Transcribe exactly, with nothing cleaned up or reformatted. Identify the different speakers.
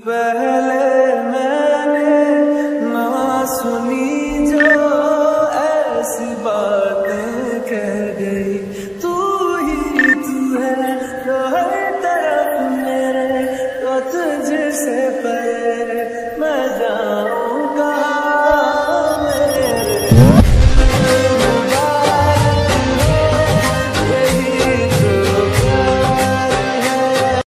Speaker 1: पहले मैंने ना सुनी जो ऐसी बातें कह गई। तू ही तू है जो हर तरफ मेरे, तो तुझसे पर